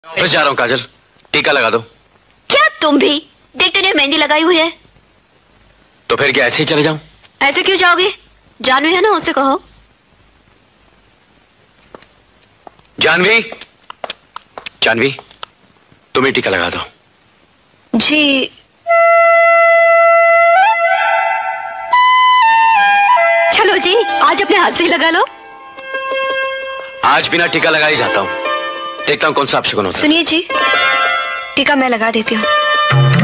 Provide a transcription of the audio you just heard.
Office जा रहा हूँ काजल, टीका लगा दो। क्या तुम भी देखते नहीं मेहंदी लगाई हुई है? तो फिर क्या ऐसे ही चले जाऊं? ऐसे क्यों जाओगे? जानवी है ना, उसे कहो। जानवी, जानवी तुम्हें टीका लगा दो। जी चलो जी, आज अपने हाथ से ही लगा लो। आज बिना टीका लगा ही जाता हूँ, देखता हूँ कौन सा अपशगुन होता है। सुनिए जी, टीका मैं लगा देती हूँ।